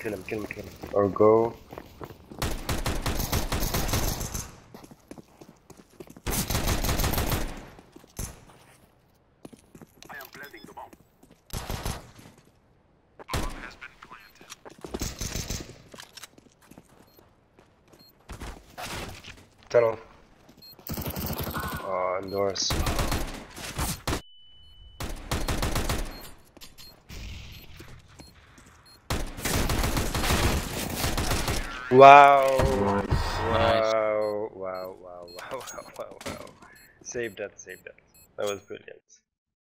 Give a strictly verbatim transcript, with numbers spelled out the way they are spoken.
Kill him, kill him, kill him. Or go. I am planting the bomb. Bomb has been planted. Tunnel. Oh, indoors. Wow. Nice. Wow, wow, wow, wow, wow, wow, wow. Save that, save that. That was brilliant.